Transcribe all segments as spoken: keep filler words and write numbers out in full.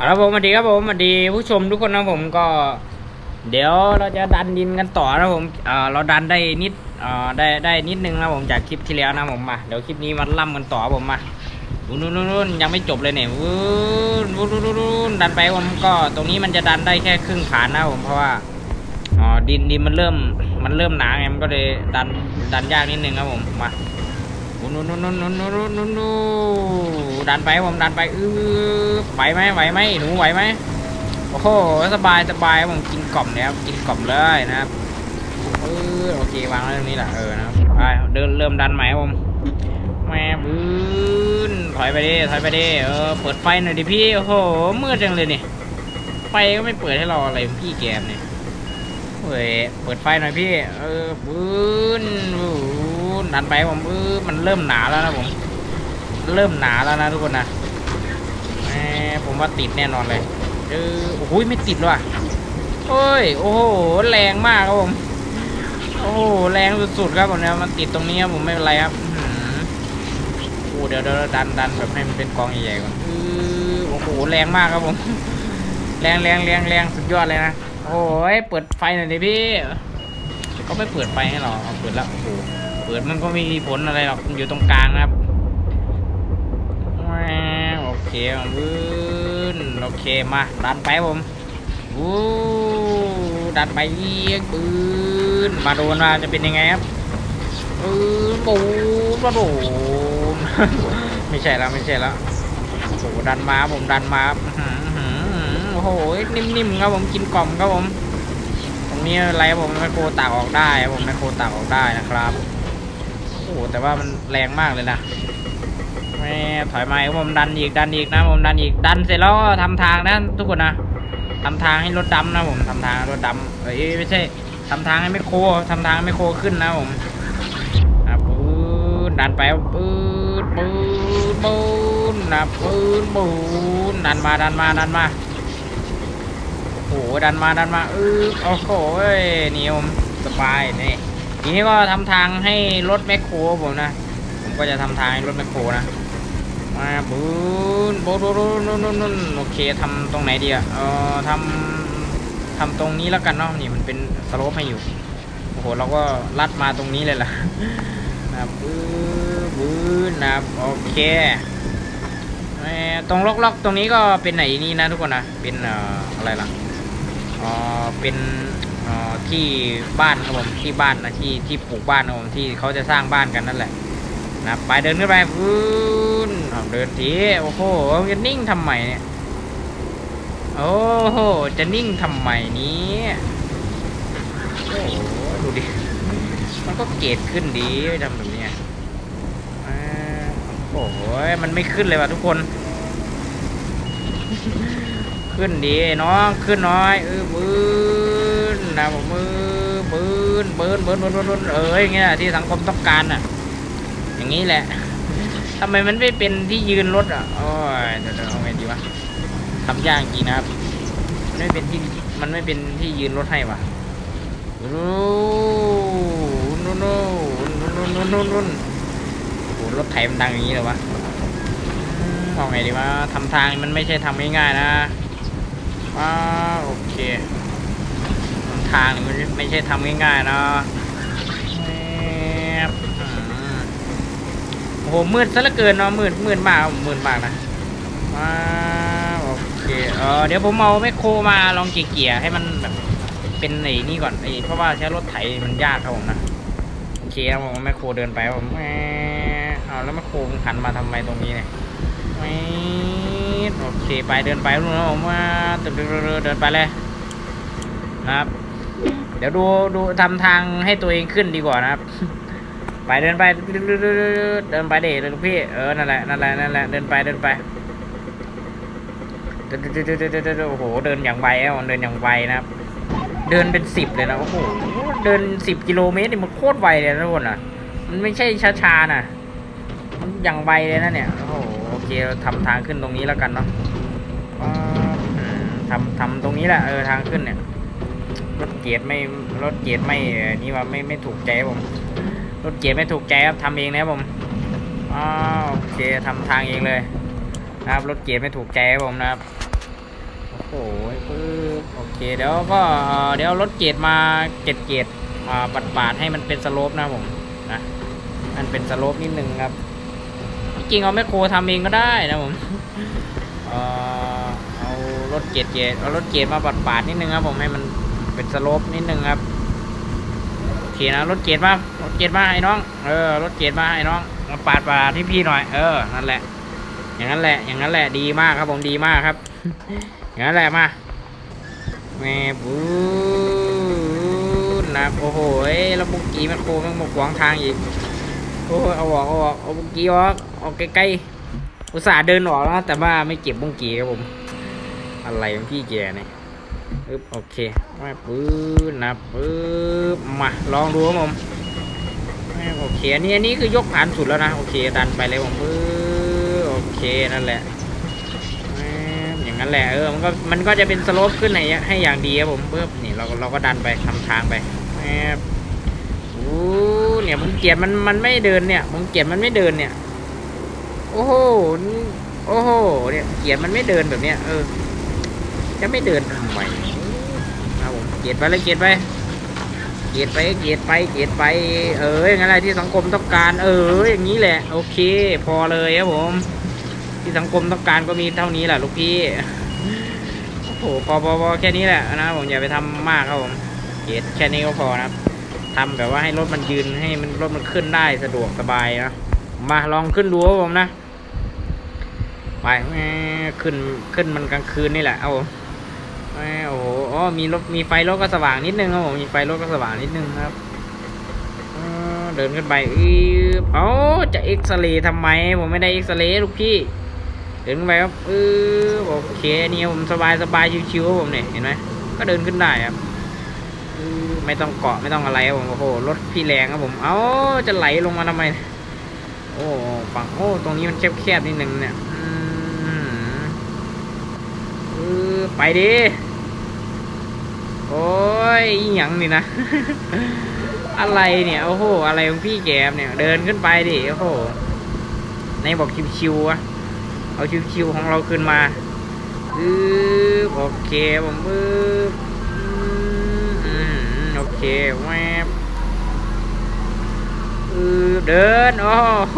ครับผมสวัสดีครับผมสวัสดีผู้ชมทุกคนนะผมก็เดี๋ยวเราจะดันดินกันต่อนะผมเอ่อเราดันได้นิดเอ่อได้ได้นิดนึงนะผมจากคลิปที่แล้วนะผมมาเดี๋ยวคลิปนี้มาล่ำกันต่อผมมาวุ้นวุ้นวุ้นยังไม่จบเลยเนี่ยวุ้นวุ้นวุ้นวุ้นดันไปผมก็ตรงนี้มันจะดันได้แค่ครึ่งฐานนะผมเพราะว่าอ๋อดินดินมันเริ่มมันเริ่มหนาไงมันก็เลยดันดันยากนิดนึงครับผมมาวุ้นวุ้นวุ้นวุ้นวุ้นวุ้นวุ้นดันไปผมดันไปอื้อไหวไหมไหวไหมหนูไหวไหมโอ้โหสบายสบายผมกินกล่อมเนี่ยครับกินกล่อมเลยนะครับเออโอเควางไว้ตรงนี้แหละเออนะครับไปเดินเริ่มดันใหม่ผมแม่บื้นถอยไปดิถอยไปดิเออเปิดไฟหน่อยดิพี่โอ้โหมืดจังเลยนี่ไฟก็ไม่เปิดให้เราอะไรพี่แกมเนี่ยเฮ้ยเปิดไฟหน่อยพี่เออบื้นดันไปผมเออมันเริ่มหนาแล้วนะผมเริ่มหนาแล้วนะทุกคนนะแหมผมว่าติดแน่นอนเลยเออโอ้โหไม่ติดว่ะโอ้ยโอ้โหแรงมากครับผมโอ้โหแรงสุดๆครับผมเนี่ยมันติดตรงนี้ครับผมไม่เป็นไรครับโอ้เดี๋ยวเดี๋ยวดันดันแบบให้มันเป็นกองใหญ่ๆก่อนโอ้โหแรงมากครับผมแรงแรงแรงแรงสุดยอดเลยนะโอ้ยเปิดไฟหน่อยดิพี่เขาไม่เปิดไฟให้เราเปิดแล้วโอ้โหเปิดมันก็ไม่มีผลอะไรหรอกอยู่ตรงกลางนะครับโอเคปืนโอเคมาดันไปผมวู้ดันไปเยียงปืนมาโดนมาจะเป็นยังไงครับปืนปูนมาโดนไม่ใช่แล้วไม่ใช่แล้วโอ้ดันมาผมดันมาโอ้โหนิ่มๆครับผมกินกล่อมครับผมตรงนี้อะไรผมไมโครตากออกได้ผมไมโครตากออกได้นะครับโอ้แต่ว่ามันแรงมากเลยนะไม่ถอยมาผมดันอีกดันอีกนะผมดันอีกดันเสร็จแล้วทำทางนะทุกคนนะทำทางให้รถดำนะผมทำทางรถดำเอ้ยไม่ใช่ทำทางให้ไม่โคทำทางไม่โคขึ้นนะผมอ่ะปืนดันไปปืนปืนปืนนะปืนปืนดันมาดันมาดันมาโอ้โหดันมาดันมาเออโอ้โหนี่ผมสบายนี่ทีนี้ก็ทำทางให้รถแมคโครผมนะผมก็จะทำทางให้รถแมคโครนะมาบูนบูนบูนบูนบูนโอเคทำตรงไหนดีอ่ะเออทำทำตรงนี้แล้วกันเนาะนี่มันเป็นสโลปให้อยู่โอ้โหเราก็ลัดมาตรงนี้เลยล่ะนะบูนบูนนะโอเคตรงล็อกๆตรงนี้ก็เป็นไหนนี่นะทุกคนนะเป็นเอ่ออะไรล่ะอ๋อเป็นเอ่อที่บ้านครับผมที่บ้านนะที่ที่ปลูกบ้านครับผมที่เขาจะสร้างบ้านกันนั่นแหละนะไปเดินขึ้นไปฟื้นเดินทีโอ้โหจะนิ่งทำไมเนี่ยโอ้โหจะนิ่งทำไมนี้โอ้โหดูดิมันก็เกรดขึ้นดีทำแบบนี้โอ้โหมันไม่ขึ้นเลยว่ะทุกคนขึ้นดีน้องขึ้นน้อยเออปืนนะผมมือปืนปืนปืนปืนปืนเอออย่างเงี้ยที่สังคมต้องการอ่ะอย่างนี้แหละทำไมมันไม่เป็นที่ยืนรถอ่ะโอ้ยเดี๋ยวเอาไงดีวะทำยากจริงนะครับไม่เป็นที่มันไม่เป็นที่ยืนรถให้วะนู้นนู้นนู้นนู้นนู้นนู้นนู้นโอ้รถไถมันดังอย่างนี้เลยวะเอาไงดีวะทำทางมันไม่ใช่ทำง่ายๆนะว้าโอเคทางมันไม่ใช่ทำง่ายๆนะโอ้โหมืดซะเหลือเกินเนาะมืดมืดมากมืดมากนะว้าโอเคเออเดี๋ยวผมเอาแมคโครมาลองเกี่ยๆให้มันแบบเป็นไอ้นี่ก่อนไอ้เพราะว่าใช้รถไถมันยากครับผมนะโอเคครับผมแมคโครเดินไปผมแหมเอาแล้วแมคโครมันขันมาทำไมตรงนี้เนี่ยไม่โอเคไปเดินไปรู้นะผมว่าเดินเดินไปเลยนะครับเดี๋ยวดูดูทำทางให้ตัวเองขึ้นดีกว่านะครับไปเดินไปเดินไปเด็กพี่เออนั่นแหละนั่นแหละนั่นแหละเดินไปเดินไปเดินเดินเดินเดินโอ้โหเดินอย่างไวอ่ะเดินอย่างไวนะครับเดินเป็นสิบเลยนะโอ้โหเดินสิบกิโลเมตรนี่มันโคตรไวเลยนะทุกคนอ่ะมันไม่ใช่ช้าๆนะมันอย่างไวเลยนะเนี่ยโอ้โหโอเคเราทำทางขึ้นตรงนี้แล้วกันเนาะทำทำตรงนี้แหละเออทางขึ้นเนี่ยรถเกียร์ไม่รถเกียร์ไม่นี่ว่าไม่ไม่ถูกใจผมรถเกียร์ไม่ถูกใจครับทำเองนะผมอ๋อโอเคทำทางเองเลยนะครับรถเกียร์ไม่ถูกใจผมนะครับโอ้โหปึ๊บโอเคเดี๋ยวก็เดี๋ยวรถเกียร์มาเกียร์เกียร์มาปัดปาดให้มันเป็นสโลปนะผมนะมันเป็นสโลปนิดนึงครับจริงๆเอาแมคโครทำเองก็ได้นะผมเออเอารถเกียร์เกียร์เอารถเกียร์มาปัดปาดนิดนึงครับผมให้มันเป็นสโลปนิดนึงครับโอเคนะรถเกียร์มารถเกียร์มาไอ้น้องเออรถเกียร์มาไอ้น้องมาปาดปาดที่พี่หน่อยเออนั่นแหละอย่างนั้นแหละอย่างนั้นแหละดีมากครับผมดีมากครับอย่างนั้นแหละมาแม่บูนะโอ้โหแล้วบุกี้มันโค้งมันขวางทางอีกโอ้เอาออกเอาออกเอาบุกี้ออกออกใกล้ๆอุตส่าห์เดินออกแล้วแต่ว่าไม่เก็บบุกี้ครับผมอะไรของพี่แกเนี่ยปึ๊บโอเคมาปื๊บนะปึ๊บมาลองดูครับผมโอเคอันนี้อันนี้คือยกฐานสุดแล้วนะโอเคดันไปเลยผมปึ๊บโอเคนั่นแหละอย่างนั้นแหละเออมันก็มันก็จะเป็นสโลปขึ้นให้ให้อย่างดีครับผมปึ๊บนี่เราเราก็ดันไปทำทางไปแอบโอ้เนี่ยผมเกลียดมันมันไม่เดินเนี่ยผมเกลียดมันไม่เดินเนี่ยโอ้โหโอ้โหเนี่ยเกลียดมันไม่เดินแบบเนี้ยเออจะไม่เดินทำไมครับผมเกลียดไปเลยเกลียดไปเกลียดไปเกลียดไปเกลียดไปเอออย่างไรที่สังคมต้องการเอออย่างนี้แหละโอเคพอเลยครับผมที่สังคมต้องการก็มีเท่านี้แหละลูกพี่โอ้โหพอพอพอแค่นี้แหละนะผมอย่าไปทำมากครับผมเกลียดแค่นี้ก็พอนะทำแบบว่าให้รถมันยืนให้มันรถมันขึ้นได้สะดวกสบายนะมาลองขึ้นดูครับผมนะไปขึ้นขึ้นมันกลางคืนนี่แหละเอาผมโอ้โหอ๋อมีรถมีไฟรถก็สว่างนิดนึงครับผมมีไฟรถก็สว่างนิดนึงครับเดินขึ้นไปอือเอ้าจะเอ็กซเรย์ทำไมผมไม่ได้เอ็กซเรย์ลูกพี่เดินขึ้นไปครับอือโอเคนี่ผมสบายสบายชิวๆผมเนี่ยเห็นไหมก็เดินขึ้นได้ครับไม่ต้องเกาะไม่ต้องอะไรครับผมโอ้โหรถพี่แรงครับผมเอ้าจะไหลลงมาทำไมโอ้ฝั่งโอ้ตรงนี้มันแคบๆนิดนึงเนี่ยอือไปดิโอ้ยหยังนี่นะอะไรเนี่ยโอ้โหอะไรของพี่แกเนี่ยเดินขึ้นไปดิโอ้โหในบอกชิวๆอะเอาชิวๆของเราขึ้นมาอือโอเคผมอืออืมโอเคแวบอือเดินโอ้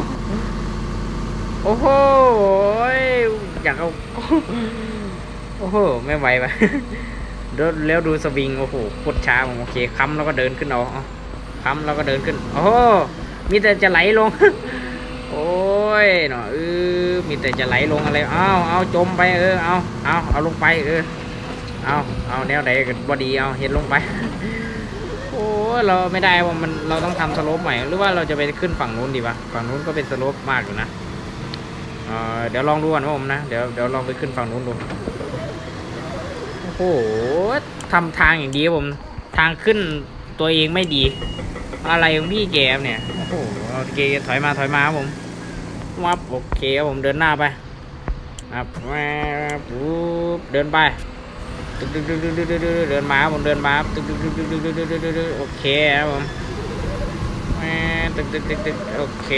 โอ้โหอยากเอาโอ้โหไม่ไหวปะแล้วดูสวิงโอ้โหโคตรช้าผมโอเคค้ำแล้วก็เดินขึ้นเอาค้ำแล้วก็เดินขึ้นโอ้โหมีแต่จะไหลลงโอ้ยเนาะเออมีแต่จะไหลลงอะไรเอาเอาจมไปเออเอาเอาเอาลงไปเออเอาเอาแนวไหนกันบอดีเอาเห็นลงไปโอ้เราไม่ได้ว่ามันเราต้องทำสโลปใหม่หรือว่าเราจะไปขึ้นฝั่งนู้นดีวะฝั่งนู้นก็เป็นสโลปมากอยู่นะเออเดี๋ยวลองดูก่อนว่าผมนะเดี๋ยวเดี๋ยวลองไปขึ้นฝั่งนู้นดูโอ้โหทำทางอย่างดีผมทางขึ้นตัวเองไม่ดีอะไรของพี่แกเนี่ยโอ้โหโอเคถอยมาถอยมาครับผมวับโอเคครับผมเดินหน้าไปครับปุ๊บเดินไปตึ๊กตึ๊กตึ๊กตึ๊กตึ๊กตึ๊กเดินมาผมเดินมาตึ๊กตึ๊กตึ๊กตึ๊กตึ๊กตึ๊กตึ๊กตึ๊กโอเคครับผมตึ๊กตึ๊กตึ๊กตึ๊กโอเค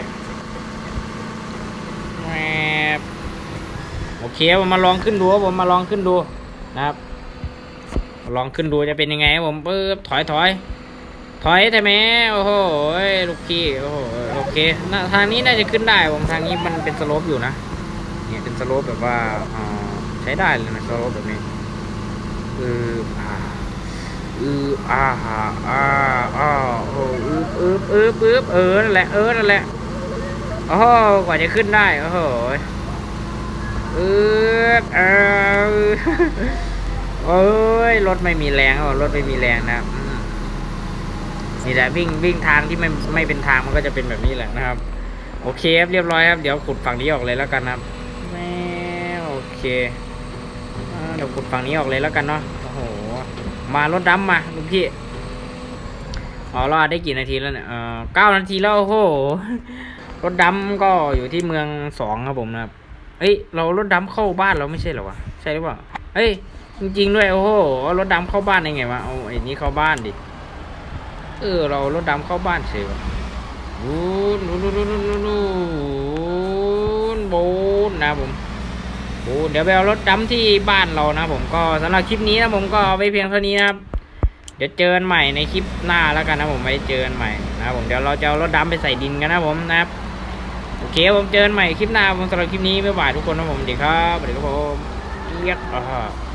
โอเคผมมาลองขึ้นดูผมมาลองขึ้นดูนะครับลองขึ้นดูจะเป็นยังไงผมปึ๊บถอยถอยถอยใช่ไหมโอ้โหลูกพี่โอ้โหโอเคทางนี้น่าจะขึ้นได้ผมทางนี้มันเป็นสโลปอยู่นะเนี่ยเป็นสโลปแบบว่าใช้ได้เลยนะสโลปแบบนี้เอออ่าเอออ่าอ่าอ่าโอ้อึบอึบอึบอึบเออนั่นแหละเออนั่นแหละโอ้โหกว่าจะขึ้นได้โอ้โหเออเออโอ้ยรถไม่มีแรงอ๋อรถไม่มีแรงนะนี่แหละวิ่งวิ่งทางที่ไม่ไม่เป็นทางมันก็จะเป็นแบบนี้แหละนะครับโอเคครับเรียบร้อยครับเดี๋ยวขุดฝั่งนี้ออกเลยแล้วกันครับแม่โอเคเดี๋ยวขุดฝั่งนี้ออกเลยแล้วกันเนาะโอ้โหมารถดำมาลูกพี่อ๋อรอได้กี่นาทีแล้วเนี่ยเออเก้านาทีแล้วโอ้โหรถดำก็อยู่ที่เมืองสองครับผมนะครับเฮ้ยเรารถดำเข้าบ้านเราไม่ใช่เหรอวะใช่หรือเปล่าเฮ้ยจริงๆด้วยโอ้โหรถดำเข้าบ้านได้ไงวะเอาไอ้นี้เข้าบ้านดิเออเรารถดำเข้าบ้านเฉยวะบูนบูนบูนบูนบูนบูนนะผมโอ้เดี๋ยวไปเอารถดำที่บ้านเรานะผมก็สำหรับคลิปนี้นะผมก็เอาไว้เพียงเท่านี้นะครับเดี๋ยวเจอกันใหม่ในคลิปหน้าแล้วกันนะผมไว้เจอกันใหม่นะครับผมเดี๋ยวเราจะเอารถดำไปใส่ดินกันนะผมนะครับโอเคผมเจอกันใหม่คลิปหน้าผมสำหรับคลิปนี้บ๊ายบายทุกคนนะผมสวัสดีครับสวัสดีครับผมเอียดอ่า